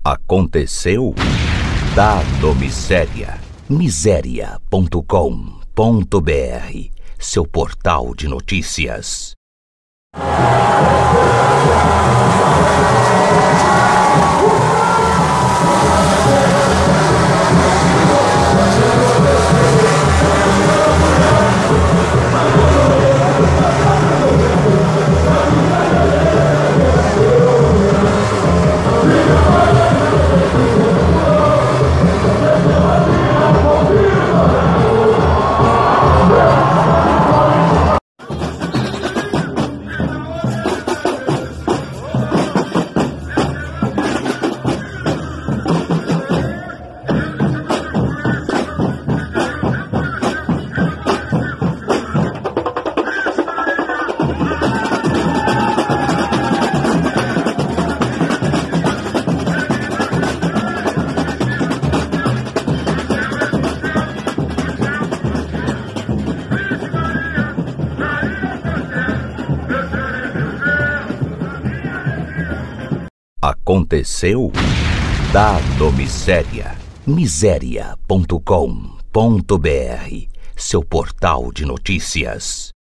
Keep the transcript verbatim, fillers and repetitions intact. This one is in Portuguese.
Aconteceu? Dado Miséria. miséria ponto com ponto br, seu portal de notícias. Aconteceu? Dado Miséria. miséria ponto com ponto br, seu portal de notícias.